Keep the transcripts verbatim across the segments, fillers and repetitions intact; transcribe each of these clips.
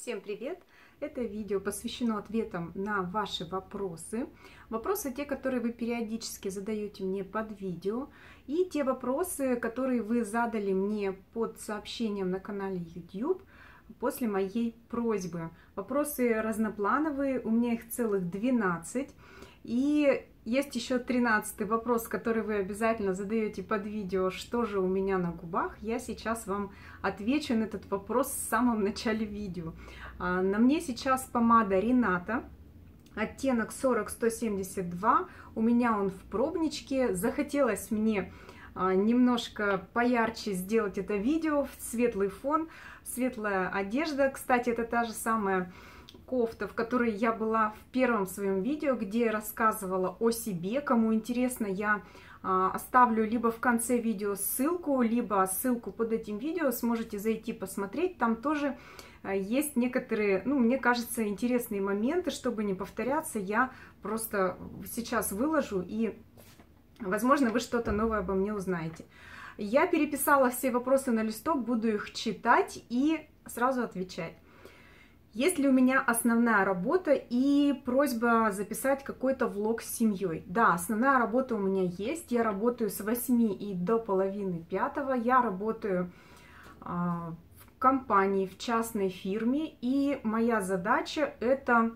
Всем привет! Это видео посвящено ответам на ваши вопросы. Вопросы те, которые вы периодически задаете мне под видео, и те вопросы, которые вы задали мне под сообщением на канале YouTube после моей просьбы. Вопросы разноплановые, у меня их целых двенадцать. И есть еще тринадцатый вопрос, который вы обязательно задаете под видео, что же у меня на губах. Я сейчас вам отвечу на этот вопрос в самом начале видео. На мне сейчас помада Рената, оттенок сорок сто семьдесят два. У меня он в пробничке. Захотелось мне немножко поярче сделать это видео в светлый фон, светлая одежда. Кстати, это та же самая кофта, в которой я была в первом своем видео, где я рассказывала о себе. Кому интересно, я а, оставлю либо в конце видео ссылку, либо ссылку под этим видео, сможете зайти посмотреть. Там тоже а, есть некоторые, ну, мне кажется, интересные моменты. Чтобы не повторяться, я просто сейчас выложу, и, возможно, вы что-то новое обо мне узнаете. Я переписала все вопросы на листок, буду их читать и сразу отвечать. Есть ли у меня основная работа и просьба записать какой-то влог с семьей? Да, основная работа у меня есть. Я работаю с восьми и до половины пятого. Я работаю а, в компании, в частной фирме. И моя задача – это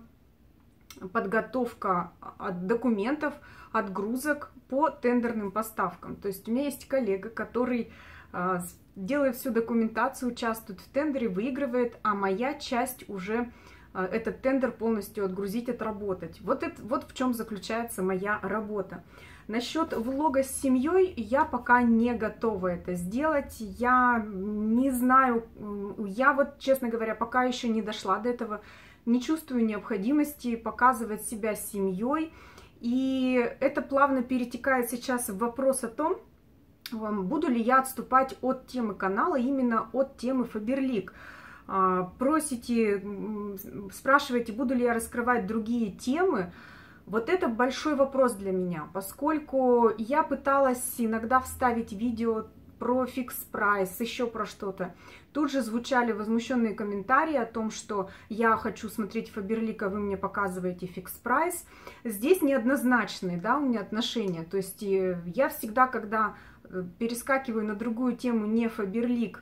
подготовка документов, отгрузок по тендерным поставкам. То есть у меня есть коллега, который а, делает всю документацию, участвует в тендере, выигрывает, а моя часть уже э, этот тендер полностью отгрузить, отработать. Вот, это, вот в чем заключается моя работа. Насчет влога с семьей я пока не готова это сделать. Я не знаю, я вот, честно говоря, пока еще не дошла до этого, не чувствую необходимости показывать себя с семьей. И это плавно перетекает сейчас в вопрос о том, буду ли я отступать от темы канала, именно от темы Faberlic. Просите, спрашиваете, буду ли я раскрывать другие темы. Вот это большой вопрос для меня, поскольку я пыталась иногда вставить видео про фикс прайс, еще про что-то. Тут же звучали возмущенные комментарии о том, что я хочу смотреть Faberlic, а вы мне показываете фикс прайс. Здесь неоднозначные, да, у меня отношения. То есть я всегда, когда перескакиваю на другую тему, не Faberlic,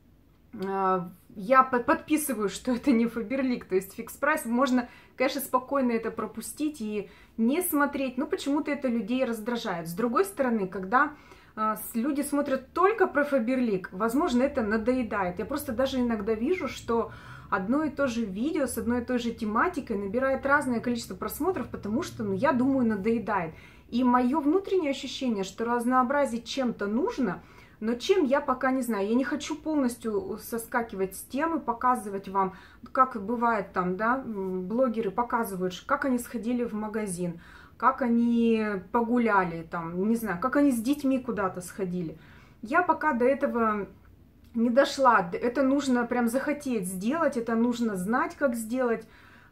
я подписываю, что это не Faberlic, то есть фикс прайс. Можно, конечно, спокойно это пропустить и не смотреть, но почему-то это людей раздражает. С другой стороны, когда люди смотрят только про Faberlic, возможно, это надоедает. Я просто даже иногда вижу, что одно и то же видео с одной и той же тематикой набирает разное количество просмотров, потому что, ну, я думаю, надоедает. И мое внутреннее ощущение, что разнообразить чем-то нужно, но чем я пока не знаю. Я не хочу полностью соскакивать с темы, показывать вам, как бывает там, да, блогеры показывают, как они сходили в магазин, как они погуляли, там, не знаю, как они с детьми куда-то сходили. Я пока до этого не дошла. Это нужно прям захотеть сделать, это нужно знать, как сделать.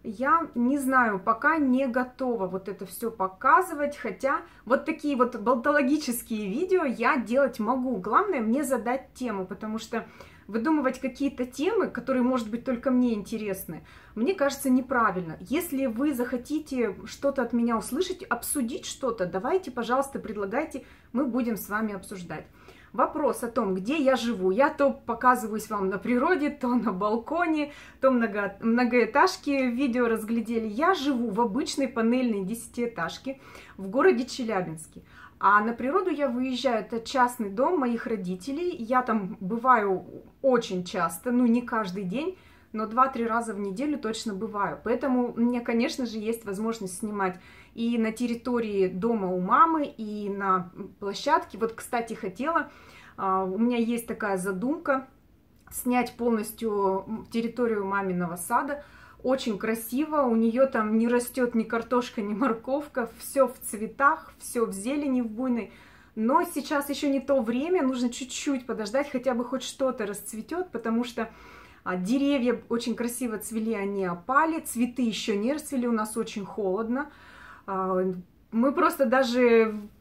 Я не знаю, пока не готова вот это все показывать, хотя вот такие вот болтологические видео я делать могу. Главное мне задать тему, потому что выдумывать какие-то темы, которые, может быть, только мне интересны, мне кажется, неправильно. Если вы захотите что-то от меня услышать, обсудить что-то, давайте, пожалуйста, предлагайте, мы будем с вами обсуждать. Вопрос о том, где я живу. Я то показываюсь вам на природе, то на балконе, то много, многоэтажки видео разглядели. Я живу в обычной панельной десятиэтажке в городе Челябинске. А на природу я выезжаю, это частный дом моих родителей. Я там бываю очень часто, ну не каждый день, но два-три раза в неделю точно бываю. Поэтому у меня, конечно же, есть возможность снимать и на территории дома у мамы, и на площадке. Вот, кстати, хотела, у меня есть такая задумка, снять полностью территорию маминого сада. Очень красиво, у нее там не растет ни картошка, ни морковка, все в цветах, все в зелени, в буйной. Но сейчас еще не то время, нужно чуть-чуть подождать, хотя бы хоть что-то расцветет, потому что деревья очень красиво цвели, они опали, цветы еще не расцвели, у нас очень холодно. Мы просто даже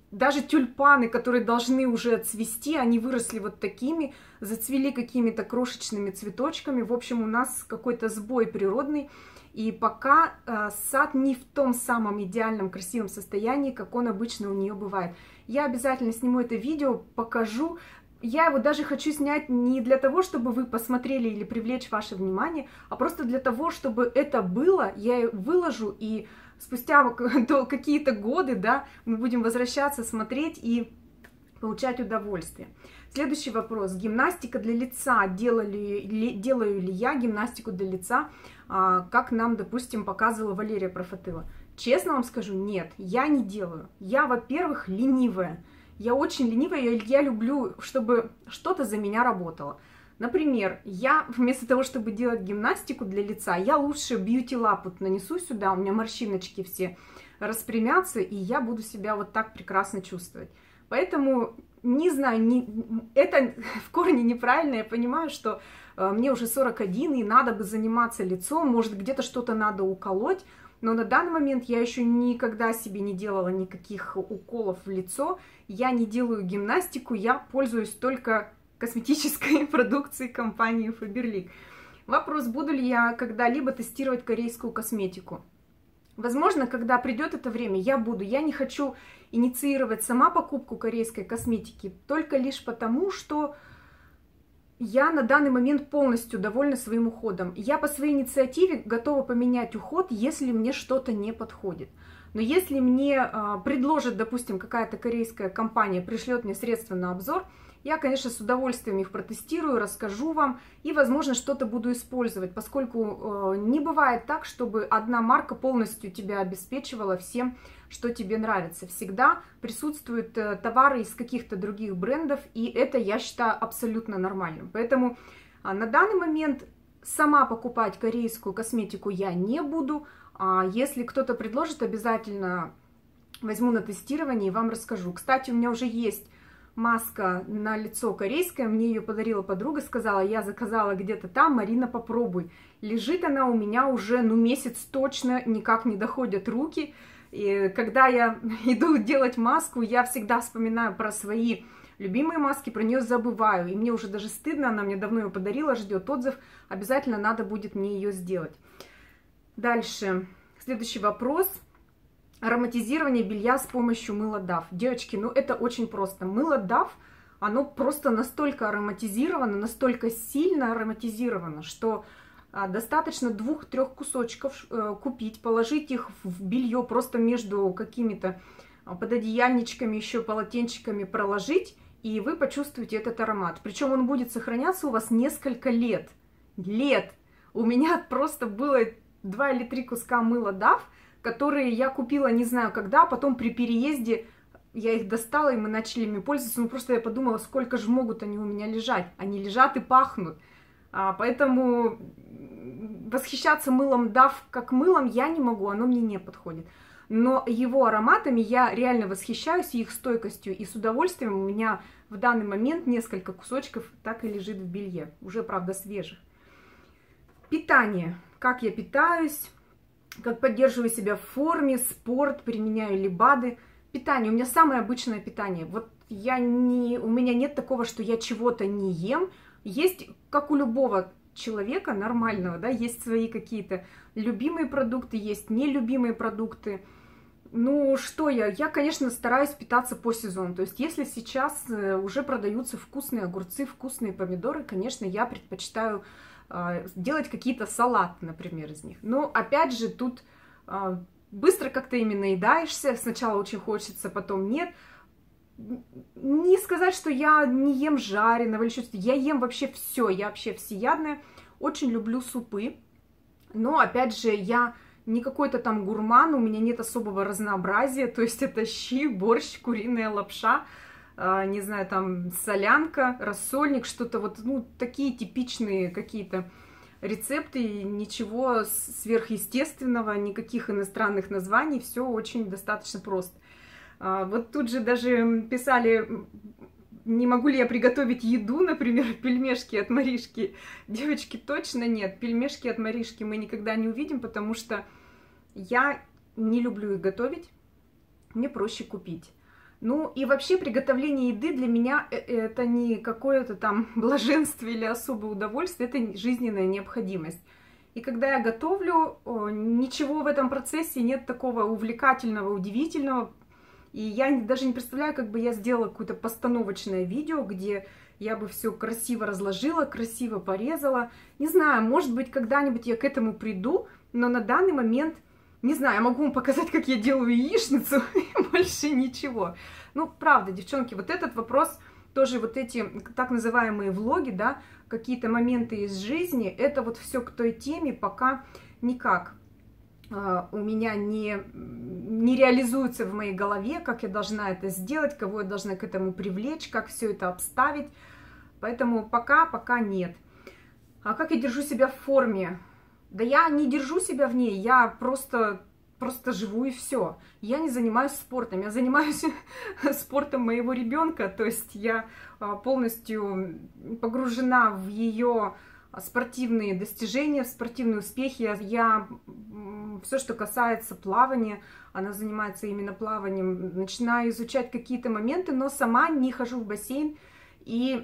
даже тюльпаны, которые должны уже цвести, они выросли вот такими, зацвели какими-то крошечными цветочками. В общем, у нас какой-то сбой природный. И пока э, сад не в том самом идеальном красивом состоянии, как он обычно у нее бывает. Я обязательно сниму это видео, покажу. Я его даже хочу снять не для того, чтобы вы посмотрели или привлечь ваше внимание, а просто для того, чтобы это было, я выложу, и спустя какие-то годы, да, мы будем возвращаться, смотреть и получать удовольствие. Следующий вопрос. Гимнастика для лица. Делали, ли, делаю ли я гимнастику для лица, а, как нам, допустим, показывала Валерия Профатыла? Честно вам скажу, нет, я не делаю. Я, во-первых, ленивая. Я очень ленивая, я, я люблю, чтобы что-то за меня работало. Например, я вместо того, чтобы делать гимнастику для лица, я лучше бьюти-лапу нанесу сюда, у меня морщиночки все распрямятся, и я буду себя вот так прекрасно чувствовать. Поэтому, не знаю, не, это в корне неправильно, я понимаю, что э, мне уже сорок один, и надо бы заниматься лицом, может, где-то что-то надо уколоть, но на данный момент я еще никогда себе не делала никаких уколов в лицо, я не делаю гимнастику, я пользуюсь только косметической продукцией компании Faberlic. Вопрос, буду ли я когда-либо тестировать корейскую косметику? Возможно, когда придет это время, я буду. Я не хочу инициировать сама покупку корейской косметики, только лишь потому, что я на данный момент полностью довольна своим уходом. Я по своей инициативе готова поменять уход, если мне что-то не подходит. Но если мне а, предложит, допустим, какая-то корейская компания, пришлет мне средства на обзор, я, конечно, с удовольствием их протестирую, расскажу вам и, возможно, что-то буду использовать, поскольку э, не бывает так, чтобы одна марка полностью тебя обеспечивала всем, что тебе нравится. Всегда присутствуют э, товары из каких-то других брендов, и это, я считаю, абсолютно нормальным. Поэтому э, на данный момент сама покупать корейскую косметику я не буду. А если кто-то предложит, обязательно возьму на тестирование и вам расскажу. Кстати, у меня уже есть маска на лицо корейская, мне ее подарила подруга, сказала, я заказала где-то там, Марина, попробуй. Лежит она у меня уже, ну, месяц точно, никак не доходят руки. И когда я иду делать маску, я всегда вспоминаю про свои любимые маски, про нее забываю. И мне уже даже стыдно, она мне давно ее подарила, ждет отзыв. Обязательно надо будет мне ее сделать. Дальше, следующий вопрос. Ароматизирование белья с помощью мыла даф. Девочки, ну это очень просто. Мыло даф, оно просто настолько ароматизировано, настолько сильно ароматизировано, что а, достаточно двух-трех кусочков а, купить, положить их в белье просто между какими-то а, пододеяльничками, еще полотенчиками проложить, и вы почувствуете этот аромат. Причем он будет сохраняться у вас несколько лет. Лет! У меня просто было два или три куска мыла даф, которые я купила не знаю когда, потом при переезде я их достала, и мы начали ими пользоваться. Ну, просто я подумала, сколько же могут они у меня лежать. Они лежат и пахнут. А, поэтому восхищаться мылом даф как мылом я не могу, оно мне не подходит. Но его ароматами я реально восхищаюсь, и их стойкостью, и с удовольствием. У меня в данный момент несколько кусочков так и лежит в белье. Уже, правда, свежих. Питание. Как я питаюсь? Как поддерживаю себя в форме, спорт, применяю ли БАДы. Питание. У меня самое обычное питание. Вот я не, у меня нет такого, что я чего-то не ем. Есть, как у любого человека нормального, да, есть свои какие-то любимые продукты, есть нелюбимые продукты. Ну, что я? Я, конечно, стараюсь питаться по сезону. То есть, если сейчас уже продаются вкусные огурцы, вкусные помидоры, конечно, я предпочитаю делать какие-то салаты, например, из них. Но, опять же, тут а, быстро как-то ими наедаешься. Сначала очень хочется, потом нет. Не сказать, что я не ем жареного или что-то. Я ем вообще все. Я вообще всеядная. Очень люблю супы. Но, опять же, я не какой-то там гурман. У меня нет особого разнообразия. То есть, это щи, борщ, куриная лапша. Не знаю, там солянка, рассольник, что-то вот, ну, такие типичные какие-то рецепты, ничего сверхъестественного, никаких иностранных названий, все очень достаточно просто. Вот тут же даже писали, не могу ли я приготовить еду, например, пельмешки от Маришки. Девочки, точно нет, пельмешки от Маришки мы никогда не увидим, потому что я не люблю их готовить, мне проще купить. Ну и вообще приготовление еды для меня это не какое-то там блаженство или особое удовольствие, это жизненная необходимость. И когда я готовлю, ничего в этом процессе нет такого увлекательного, удивительного. И я даже не представляю, как бы я сделала какое-то постановочное видео, где я бы все красиво разложила, красиво порезала. Не знаю, может быть, когда-нибудь я к этому приду, но на данный момент, не знаю, я могу вам показать, как я делаю яичницу, и больше ничего. Ну, правда, девчонки, вот этот вопрос, тоже вот эти так называемые влоги, да, какие-то моменты из жизни, это вот все к той теме, пока никак э, у меня не, не реализуется в моей голове, как я должна это сделать, кого я должна к этому привлечь, как все это обставить. Поэтому пока, пока нет. А как я держу себя в форме? Да я не держу себя в ней, я просто, просто живу и все. Я не занимаюсь спортом, я занимаюсь спортом моего ребенка, то есть я полностью погружена в ее спортивные достижения, в спортивные успехи. Я, я все, что касается плавания, она занимается именно плаванием, начинаю изучать какие-то моменты, но сама не хожу в бассейн. И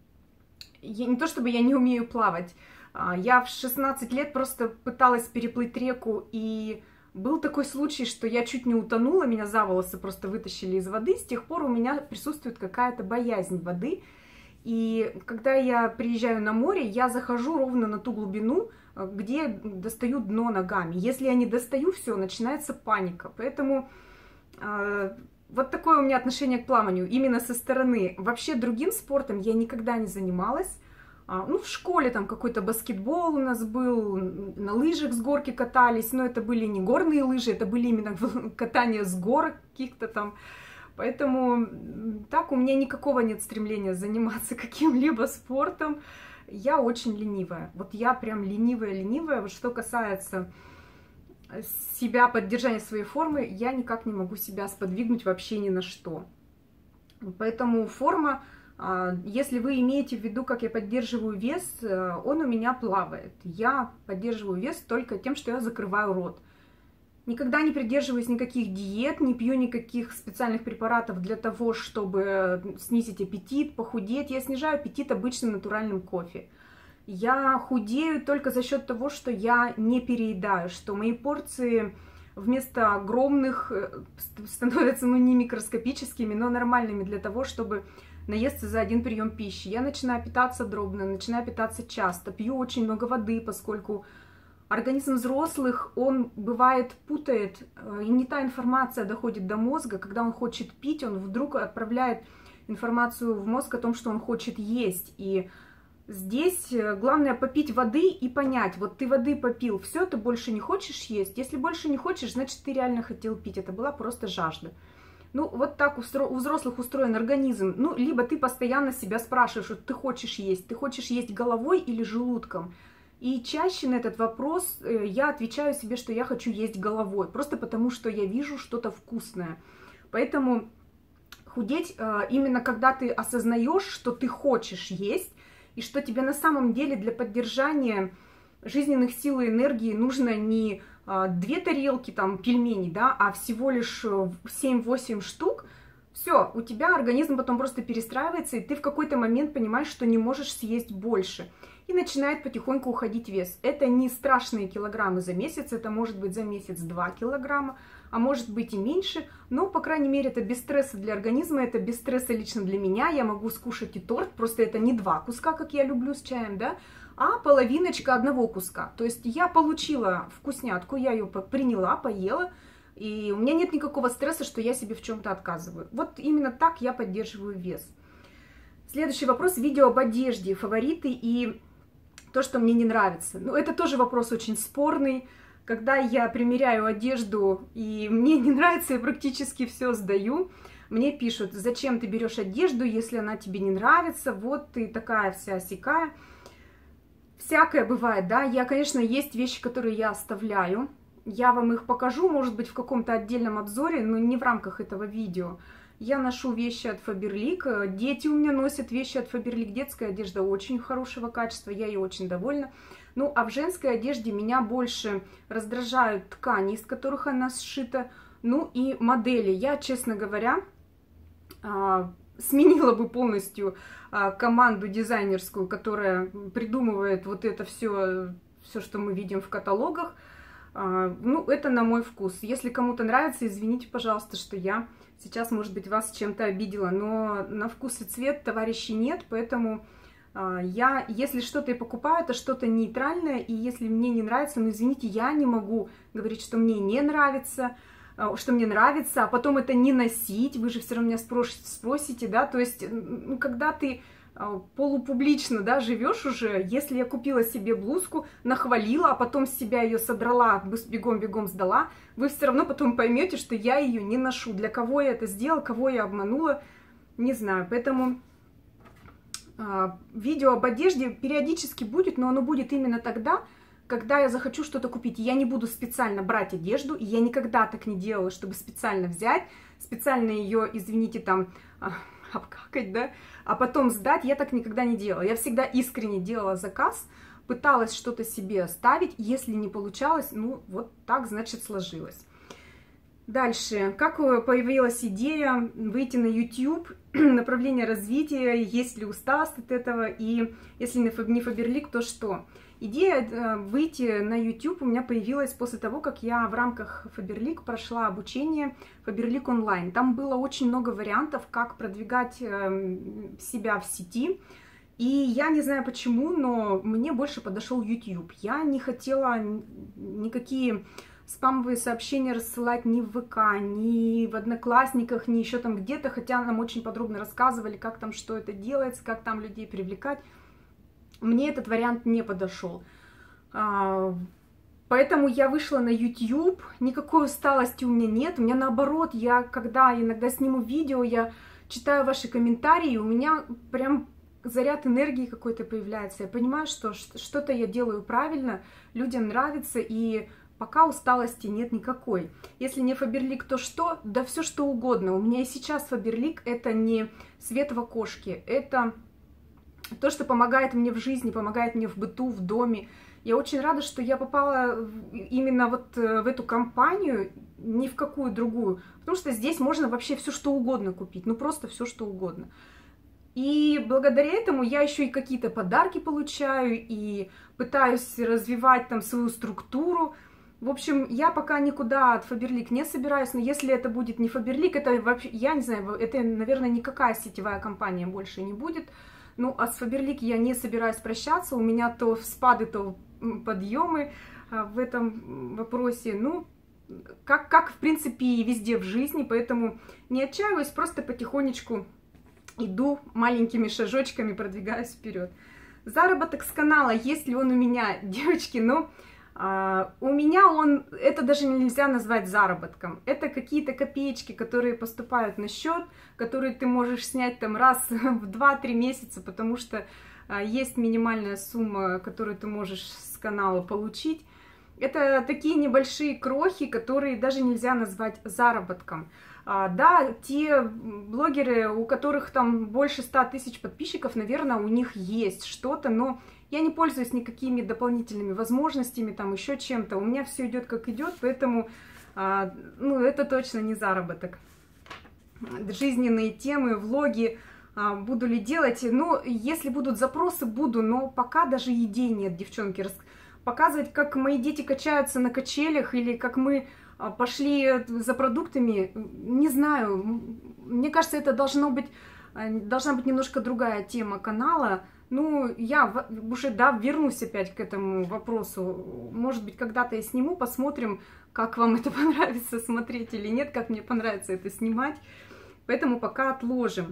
я, не то чтобы я не умею плавать, я в шестнадцать лет просто пыталась переплыть реку, и был такой случай, что я чуть не утонула, меня за волосы просто вытащили из воды. С тех пор у меня присутствует какая-то боязнь воды. И когда я приезжаю на море, я захожу ровно на ту глубину, где достаю дно ногами. Если я не достаю, все, начинается паника. Поэтому э, вот такое у меня отношение к плаванию, именно со стороны. Вообще другим спортом я никогда не занималась. Ну, в школе там какой-то баскетбол у нас был, на лыжах с горки катались, но это были не горные лыжи, это были именно катание с горок каких-то там. Поэтому так у меня никакого нет стремления заниматься каким-либо спортом. Я очень ленивая. Вот я прям ленивая-ленивая. Вот что касается себя, поддержания своей формы, я никак не могу себя сподвигнуть вообще ни на что. Поэтому форма... Если вы имеете в виду, как я поддерживаю вес, он у меня плавает. Я поддерживаю вес только тем, что я закрываю рот. Никогда не придерживаюсь никаких диет, не пью никаких специальных препаратов для того, чтобы снизить аппетит, похудеть. Я снижаю аппетит обычным натуральным кофе. Я худею только за счет того, что я не переедаю, что мои порции вместо огромных становятся, ну, не микроскопическими, но нормальными для того, чтобы наесться за один прием пищи. Я начинаю питаться дробно, начинаю питаться часто, пью очень много воды, поскольку организм взрослых, он бывает путает, и не та информация доходит до мозга. Когда он хочет пить, он вдруг отправляет информацию в мозг о том, что он хочет есть. И здесь главное попить воды и понять, вот ты воды попил, все, ты больше не хочешь есть. Если больше не хочешь, значит, ты реально хотел пить, это была просто жажда. Ну, вот так у взрослых устроен организм. Ну, либо ты постоянно себя спрашиваешь, что ты хочешь есть. Ты хочешь есть головой или желудком? И чаще на этот вопрос я отвечаю себе, что я хочу есть головой. Просто потому, что я вижу что-то вкусное. Поэтому худеть именно когда ты осознаешь, что ты хочешь есть, и что тебе на самом деле для поддержания жизненных сил и энергии нужно не две тарелки там пельменей, да, а всего лишь семь-восемь штук, все, у тебя организм потом просто перестраивается, и ты в какой-то момент понимаешь, что не можешь съесть больше. И начинает потихоньку уходить вес. Это не страшные килограммы за месяц, это может быть за месяц два килограмма, а может быть и меньше, но, по крайней мере, это без стресса для организма, это без стресса лично для меня, я могу скушать и торт, просто это не два куска, как я люблю с чаем, да, а половиночка одного куска. То есть я получила вкуснятку, я ее приняла, поела, и у меня нет никакого стресса, что я себе в чем-то отказываю. Вот именно так я поддерживаю вес. Следующий вопрос. Видео об одежде, фавориты и то, что мне не нравится. Ну, это тоже вопрос очень спорный. Когда я примеряю одежду, и мне не нравится, я практически все сдаю. Мне пишут, зачем ты берешь одежду, если она тебе не нравится, вот ты такая вся сякая. Всякое бывает, да, я, конечно, есть вещи, которые я оставляю, я вам их покажу, может быть, в каком-то отдельном обзоре, но не в рамках этого видео. Я ношу вещи от Faberlic, дети у меня носят вещи от Faberlic, детская одежда очень хорошего качества, я ей очень довольна. Ну, а в женской одежде меня больше раздражают ткани, из которых она сшита, ну и модели. Я, честно говоря, сменила бы полностью команду дизайнерскую, которая придумывает вот это все, все, что мы видим в каталогах. Ну, это на мой вкус. Если кому-то нравится, извините, пожалуйста, что я сейчас, может быть, вас чем-то обидела, но на вкус и цвет товарищей нет, поэтому я, если что-то и покупаю, это что-то нейтральное, и если мне не нравится, ну, извините, я не могу говорить, что мне не нравится, что мне нравится, а потом это не носить, вы же все равно меня спросите, спросите, да, то есть, ну, когда ты полупублично, да, живешь уже, если я купила себе блузку, нахвалила, а потом с себя ее содрала, бегом-бегом сдала, вы все равно потом поймете, что я ее не ношу. Для кого я это сделала, кого я обманула, не знаю. Поэтому э, видео об одежде периодически будет, но оно будет именно тогда, когда я захочу что-то купить. Я не буду специально брать одежду, и я никогда так не делала, чтобы специально взять, специально ее, извините, там... обкакать, да, а потом сдать, я так никогда не делала. Я всегда искренне делала заказ, пыталась что-то себе оставить, если не получалось, ну, вот так, значит, сложилось. Дальше, как появилась идея выйти на YouTube, направление развития, есть ли усталость от этого, и если не Faberlic, то что? Идея выйти на YouTube у меня появилась после того, как я в рамках Faberlic прошла обучение Faberlic онлайн. Там было очень много вариантов, как продвигать себя в сети. И я не знаю почему, но мне больше подошел YouTube. Я не хотела никакие спамовые сообщения рассылать ни в ВК, ни в Одноклассниках, ни еще там где-то, хотя нам очень подробно рассказывали, как там что это делается, как там людей привлекать. Мне этот вариант не подошел. Поэтому я вышла на YouTube, никакой усталости у меня нет. У меня наоборот, я когда иногда сниму видео, я читаю ваши комментарии, у меня прям заряд энергии какой-то появляется. Я понимаю, что что-то я делаю правильно, людям нравится, и пока усталости нет никакой. Если не Faberlic, то что? Да все что угодно. У меня и сейчас Faberlic это не свет в окошке, это... то, что помогает мне в жизни, помогает мне в быту, в доме. Я очень рада, что я попала именно вот в эту компанию, ни в какую другую. Потому что здесь можно вообще все что угодно купить. Ну просто все что угодно. И благодаря этому я еще и какие-то подарки получаю, и пытаюсь развивать там свою структуру. В общем, я пока никуда от Faberlic не собираюсь, но если это будет не Faberlic, это вообще, я не знаю, это, наверное, никакая сетевая компания больше не будет. Ну, а с Faberlic я не собираюсь прощаться, у меня то спады, то подъемы в этом вопросе. Ну, как, как в принципе и везде в жизни, поэтому не отчаиваюсь, просто потихонечку иду маленькими шажочками, продвигаюсь вперед. Заработок с канала, есть ли он у меня, девочки, ну... Uh, у меня он, это даже нельзя назвать заработком, это какие-то копеечки, которые поступают на счет, которые ты можешь снять там раз в два-три месяца, потому что uh, есть минимальная сумма, которую ты можешь с канала получить. Это такие небольшие крохи, которые даже нельзя назвать заработком. Uh, да, те блогеры, у которых там больше ста тысяч подписчиков, наверное, у них есть что-то, но я не пользуюсь никакими дополнительными возможностями, там еще чем-то. У меня все идет как идет, поэтому uh, ну, это точно не заработок. Жизненные темы, влоги uh, буду ли делать? Ну, если будут запросы, буду, но пока даже идей нет, девчонки. Показывать, как мои дети качаются на качелях или как мы пошли за продуктами, не знаю, мне кажется, это должно быть, должна быть немножко другая тема канала. Ну, я уже, да, вернусь опять к этому вопросу. Может быть, когда-то я сниму, посмотрим, как вам это понравится смотреть или нет, как мне понравится это снимать. Поэтому пока отложим.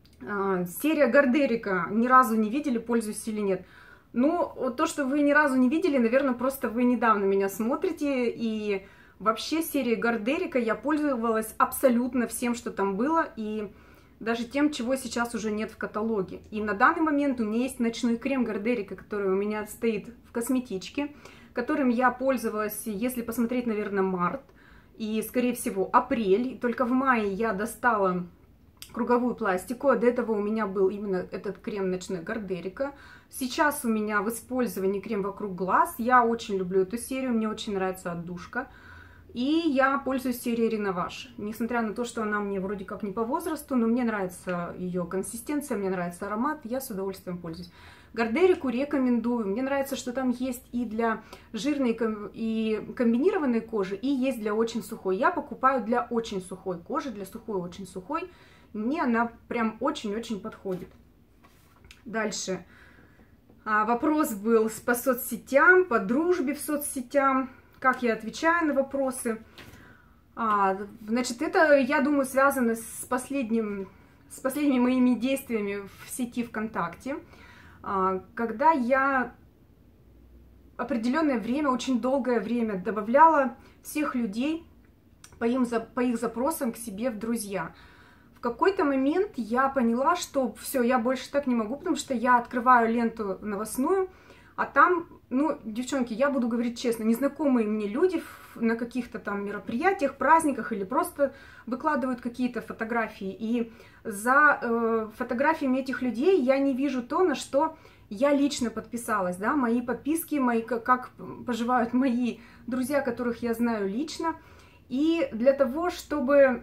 Серия Гардерика ни разу не видели, пользуюсь или нет. Ну, то, что вы ни разу не видели, наверное, просто вы недавно меня смотрите, и... Вообще, серии Гардерика я пользовалась абсолютно всем, что там было, и даже тем, чего сейчас уже нет в каталоге. И на данный момент у меня есть ночной крем Гардерика, который у меня стоит в косметичке, которым я пользовалась, если посмотреть, наверное, март и, скорее всего, апрель. И только в мае я достала круговую пластику, а до этого у меня был именно этот крем ночной Гардерика. Сейчас у меня в использовании крем вокруг глаз. Я очень люблю эту серию, мне очень нравится отдушка. И я пользуюсь серией Реноваж. Несмотря на то, что она мне вроде как не по возрасту, но мне нравится ее консистенция, мне нравится аромат, я с удовольствием пользуюсь. Гардерику рекомендую. Мне нравится, что там есть и для жирной и комбинированной кожи, и есть для очень сухой. Я покупаю для очень сухой кожи, для сухой очень сухой. Мне она прям очень-очень подходит. Дальше. А, вопрос был по соцсетям, по дружбе в соцсетях. Как я отвечаю на вопросы? А, значит, это, я думаю, связано с, последним, с последними моими действиями в сети ВКонтакте. А, когда я определенное время, очень долгое время добавляла всех людей по, им, по их запросам к себе в друзья. В какой-то момент я поняла, что все, я больше так не могу, потому что я открываю ленту новостную, а там, ну, девчонки, я буду говорить честно, незнакомые мне люди на каких-то там мероприятиях, праздниках или просто выкладывают какие-то фотографии. И за э, фотографиями этих людей я не вижу то, на что я лично подписалась, да, мои подписки, мои, как, как поживают мои друзья, которых я знаю лично. И для того, чтобы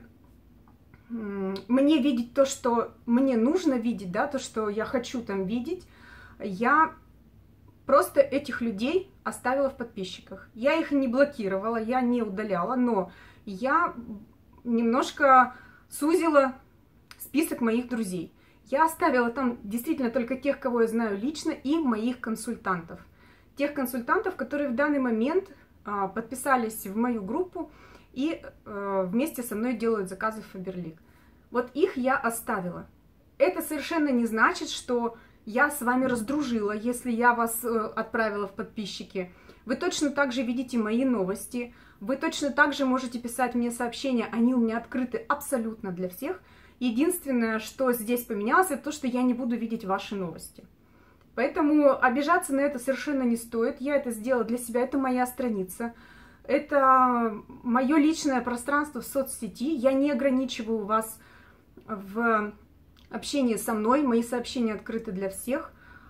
мне видеть то, что мне нужно видеть, да, то, что я хочу там видеть, я просто этих людей оставила в подписчиках. Я их не блокировала, я не удаляла, но я немножко сузила список моих друзей. Я оставила там действительно только тех, кого я знаю лично, и моих консультантов. Тех консультантов, которые в данный момент а, подписались в мою группу и а, вместе со мной делают заказы в Faberlic. Вот их я оставила. Это совершенно не значит, что я с вами раздружила, если я вас э, отправила в подписчики. Вы точно так же видите мои новости, вы точно так же можете писать мне сообщения, они у меня открыты абсолютно для всех. Единственное, что здесь поменялось, это то, что я не буду видеть ваши новости. Поэтому обижаться на это совершенно не стоит. Я это сделала для себя, это моя страница. Это мое личное пространство в соцсети. Я не ограничиваю вас в общении со мной, мои сообщения открыты для всех,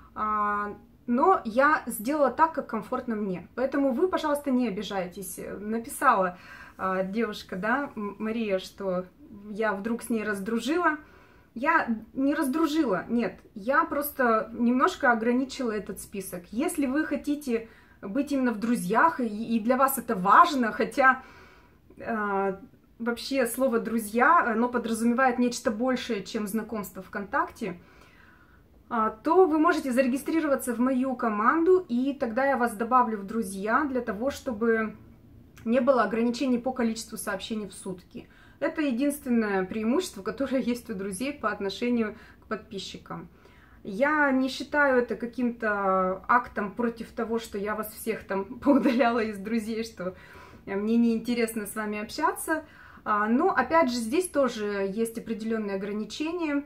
но я сделала так, как комфортно мне. Поэтому вы, пожалуйста, не обижайтесь. Написала девушка, да, Мария, что я вдруг с ней раздружила. Я не раздружила, нет, я просто немножко ограничила этот список. Если вы хотите быть именно в друзьях, и для вас это важно, хотя вообще слово «друзья», оно подразумевает нечто большее, чем знакомство ВКонтакте, то вы можете зарегистрироваться в мою команду, и тогда я вас добавлю в друзья для того, чтобы не было ограничений по количеству сообщений в сутки. Это единственное преимущество, которое есть у друзей по отношению к подписчикам. Я не считаю это каким-то актом против того, что я вас всех там поудаляла из друзей, что мне неинтересно с вами общаться. Но, опять же, здесь тоже есть определенные ограничения.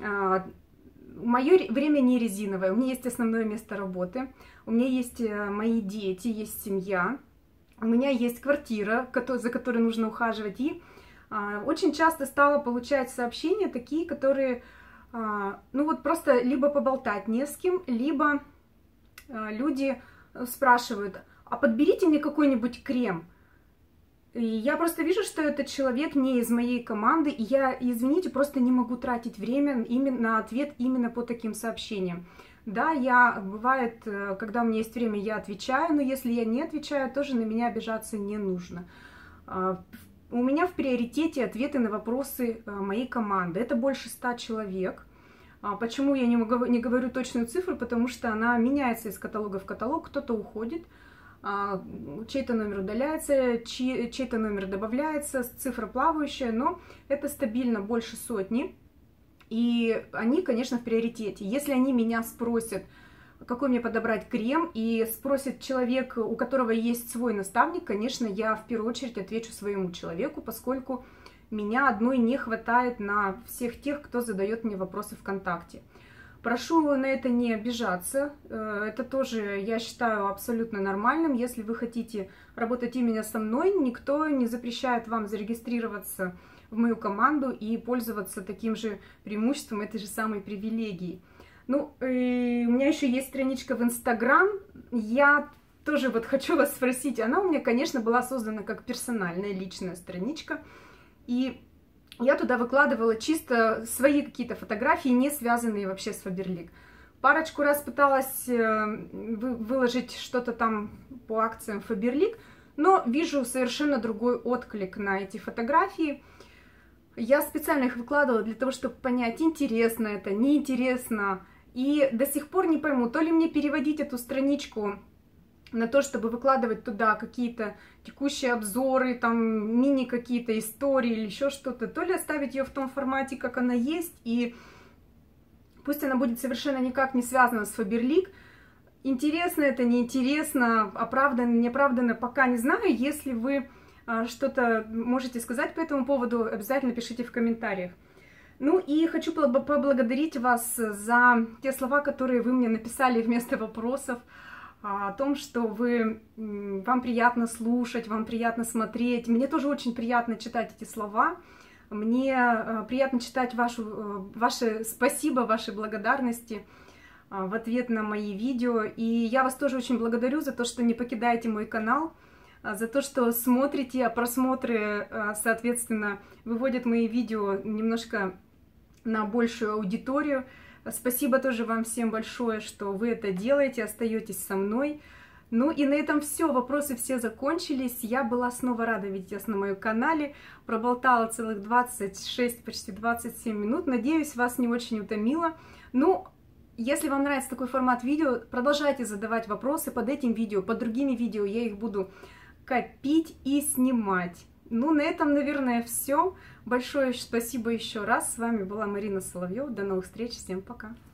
Мое время не резиновое, у меня есть основное место работы, у меня есть мои дети, есть семья, у меня есть квартира, за которой нужно ухаживать. И очень часто стала получать сообщения такие, которые, ну вот просто либо поболтать не с кем, либо люди спрашивают, а подберите мне какой-нибудь крем. И я просто вижу, что этот человек не из моей команды, и я, извините, просто не могу тратить время именно на ответ именно по таким сообщениям. Да, я, бывает, когда у меня есть время, я отвечаю, но если я не отвечаю, тоже на меня обижаться не нужно. У меня в приоритете ответы на вопросы моей команды. Это больше ста человек. Почему я не, могу, не говорю точную цифру? Потому что она меняется из каталога в каталог, кто-то уходит, чей-то номер удаляется, чей, чей-то номер добавляется, цифра плавающая, но это стабильно больше сотни, и они, конечно, в приоритете. Если они меня спросят, какой мне подобрать крем, и спросит человек, у которого есть свой наставник, конечно, я в первую очередь отвечу своему человеку, поскольку меня одной не хватает на всех тех, кто задает мне вопросы ВКонтакте. Прошу на это не обижаться, это тоже, я считаю, абсолютно нормальным. Если вы хотите работать именно со мной, никто не запрещает вам зарегистрироваться в мою команду и пользоваться таким же преимуществом, этой же самой привилегией. Ну, и у меня еще есть страничка в Инстаграм, я тоже вот хочу вас спросить, она у меня, конечно, была создана как персональная личная страничка, и я туда выкладывала чисто свои какие-то фотографии, не связанные вообще с Faberlic. Парочку раз пыталась выложить что-то там по акциям Faberlic, но вижу совершенно другой отклик на эти фотографии. Я специально их выкладывала для того, чтобы понять, интересно это, неинтересно. И до сих пор не пойму, то ли мне переводить эту страничку на то, чтобы выкладывать туда какие-то текущие обзоры, там мини какие-то истории или еще что-то, то ли оставить ее в том формате, как она есть, и пусть она будет совершенно никак не связана с Faberlic. Интересно это, неинтересно, оправданно, неоправданно, пока не знаю. Если вы а, что-то можете сказать по этому поводу, обязательно пишите в комментариях. Ну и хочу поблагодарить вас за те слова, которые вы мне написали вместо вопросов, о том, что вы, вам приятно слушать, вам приятно смотреть. Мне тоже очень приятно читать эти слова. Мне приятно читать вашу, ваше спасибо, ваши благодарности в ответ на мои видео. И я вас тоже очень благодарю за то, что не покидаете мой канал, за то, что смотрите, а просмотры, соответственно, выводят мои видео немножко на большую аудиторию. Спасибо тоже вам всем большое, что вы это делаете, остаетесь со мной. Ну и на этом все, вопросы все закончились. Я была снова рада видеть вас на моем канале. Проболтала целых двадцать шесть, почти двадцать семь минут. Надеюсь, вас не очень утомило. Ну, если вам нравится такой формат видео, продолжайте задавать вопросы под этим видео, под другими видео. Я их буду копить и снимать. Ну, на этом, наверное, все. Большое спасибо еще раз. С вами была Марина Соловьева. До новых встреч. Всем пока.